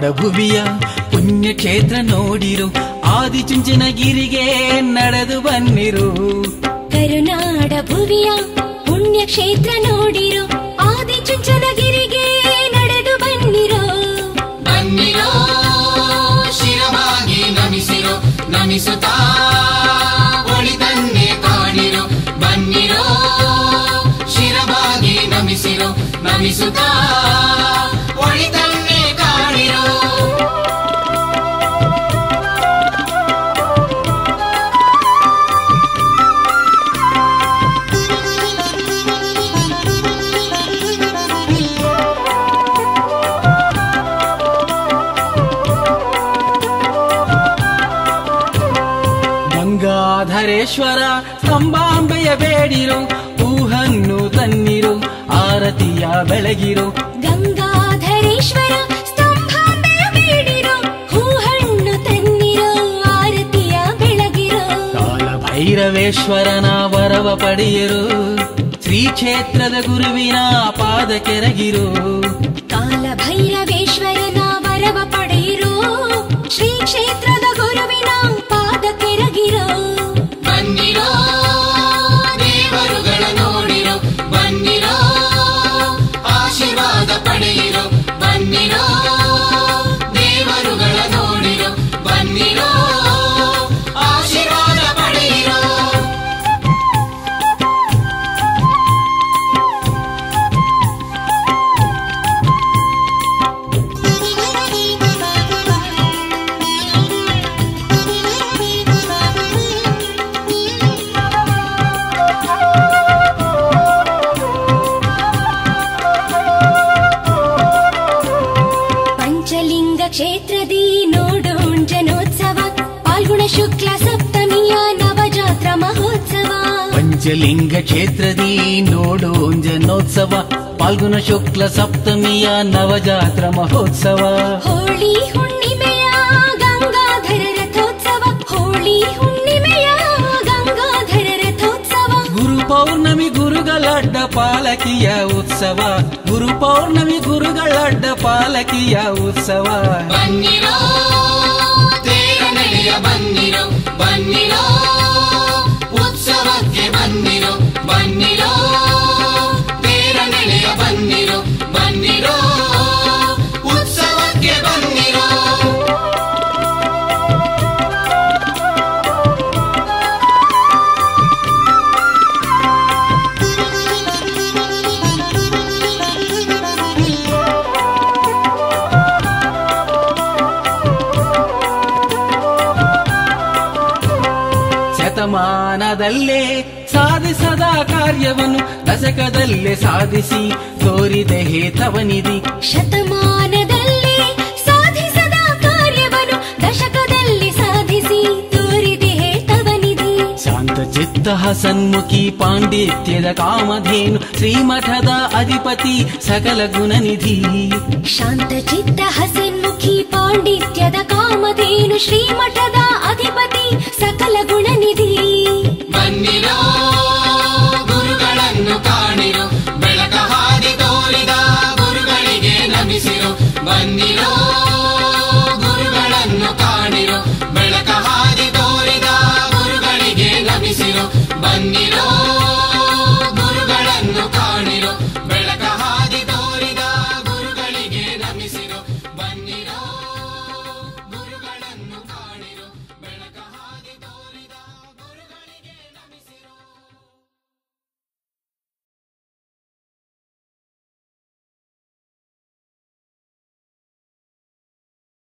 ಭುವಿಯ ಪುಣ್ಯಕ್ಷೇತ್ರ ನೋಡಿರು, ಆದಿಚುಂಚನಗಿರಿಗೆ ನಡೆದು ಬನ್ನಿರು. ಕರುನಾಡ ಭುವಿಯ ಪುಣ್ಯಕ್ಷೇತ್ರ ನೋಡಿರು, ಆದಿಚುಂಚನಗಿರಿಗೆ ನಡೆದು ಬನ್ನಿರು. ಬನ್ನಿರೋ ಶಿರವಾಗಿ ನಮಿಸಿರೋ, ನಮಿಸುತ್ತಾ ಒಳಿತನ್ನೇ ಕಾಣಿರೋ. ಬನ್ನಿರೋ ಶಿರವಾಗಿ ನಮಿಸಿರೋ, ನಮಿಸುತ್ತಾ ಒಳಿತನ್ನೇ ಕಾಣಿರೋ. ಗಂಗಾಧರೇಶ್ವರ ಸ್ತಂಭಾಂಬೆಯ ಬೇಡಿರು, ಹೂಹನ್ನು ತನ್ನಿರು, ಆರತಿಯ ಬೆಳಗಿರು. ಗಂಗಾಧರೇಶ್ವರ ಸ್ತಂಭಾಂಬೆಯ ಬೇಡಿರು, ಹೂಹಣ್ಣು ತನ್ನಿರು, ಆರತಿಯ ಬೆಳಗಿರು. ಕಾಲಭೈರವೇಶ್ವರನ ವರವ ಪಡೆಯರು, ಶ್ರೀ ಕ್ಷೇತ್ರದ ಗುರುವಿನ ಪಾದ ಕೆರಗಿರು. ಕಾಲಭೈರವೇಶ್ವರನ ವರವ ಪಡೆಯಿರು, ಶ್ರೀ ಕ್ಷೇತ್ರದ ಗುರುವಿನ ಪಾದ ಕೆರಗಿರು. ಬನ್ನಿರೋ ದೇವರುಗಳ ನೋಡಿರೋ, ಬನ್ನಿರೋ ಆಶೀರ್ವಾದ ಪಡೆಯಿರೋ. ಬನ್ನಿರೋ ದೇವರುಗಳ ನೋಡಿರೋ, ಬನ್ನಿರೋ ಆಶೀರ್ವಾದ ಪಡೆಯಿರೋ. ಪಂಚಲಿಂಗ ಕ್ಷೇತ್ರದಿ ನೋಡೋಂಜನೋತ್ಸವ, ಪಾಲ್ಗುಣ ಶುಕ್ಲ ಸಪ್ತಮಿಯ ನವಜಾತ್ರ ಮಹೋತ್ಸವ. ಪಂಚಲಿಂಗ ಕ್ಷೇತ್ರದಿ ನೋಡೋಂಜನೋತ್ಸವ, ಪಾಲ್ಗುಣ ಶುಕ್ಲ ಸಪ್ತಮಿಯ ನವಜಾತ್ರ ಮಹೋತ್ಸವ. ಹೋಳಿ ಹುಣ್ಣಿಮೆಯ ಗಂಗಾಧರ ರಥೋತ್ಸವ, ಹೋಳಿ ಹುಣ್ಣಿಮೆಯ ಗಂಗಾಧರ ರಥೋತ್ಸವ. ಗುರು ಪೌರ್ಣಮಿ ಗುರುಗಳಡ್ಡ ಪಾಲಕಿಯ ಉತ್ಸವ, ಗುರು ಪೌರ್ಣಮಿ ಗುರುಗಳಡ್ಡ ಪಾಲಕಿಯ ಉತ್ಸವ. ಬನ್ನಿರೋ ತೇರ ನಡೆಯ ಬನ್ನಿರೋ, ಬನ್ನಿರೋ ಉತ್ಸವಕ್ಕೆ ಬನ್ನಿರೋ. ಬನ್ನಿರೋ ತೇರ ನಡೆಯ ಬನ್ನಿರೋ, ಬನ್ನಿರೋ ಉತ್ಸವಕ್ಕೆ ಬನ್ನಿರೋ. ಶತಮಾನದಲ್ಲೇ ಸಾಧಿಸದ ಕಾರ್ಯವನ್ನು ದಶಕದಲ್ಲೇ ಸಾಧಿಸಿ ತೋರಿದೆ ಹೇತವನಿಧಿ. ಶತಮಾನದಲ್ಲಿ ಸಾಧಿಸದ ಕಾರ್ಯವನ್ನು ದಶಕದಲ್ಲಿ ಸಾಧಿಸಿ ತೋರಿದೆ ಹೇತವನಿಧಿ. ಶಾಂತ ಚಿತ್ತ ಹಸನ್ಮುಖಿ ಪಾಂಡಿತ್ಯದ ಕಾಮಧೇನು, ಶ್ರೀಮಠದ ಅಧಿಪತಿ ಸಕಲ ಗುಣನಿಧಿ. ಶಾಂತ ಚಿತ್ತ ಹಸನ್ಮುಖಿ ಪಾಂಡಿತ್ಯದ ಕಾಮಧೇನು, ಶ್ರೀಮಠದ ಅಧಿಪತಿ ಸಕಲ ಗುಣನಿಧಿ. ಬನ್ನಿರೋ ಗುರುಗಳನ್ನು ಕಾಣಿರೋ, ಬೆಳಕ ಹಾದಿ ತೋರಿದ ಗುರುಗಳಿಗೆ ನಮಿಸಿರೋ. ಬನ್ನಿರೋ ಗುರುಗಳನ್ನು ಕಾಣಿರೋ, ಬೆಳಕ ಹಾದಿ ತೋರಿದ ಗುರುಗಳಿಗೆ ನಮಿಸಿರೋ. ಬನ್ನಿರೋ ಗುರುಗಳನ್ನು ಕಾಣಿರೋ.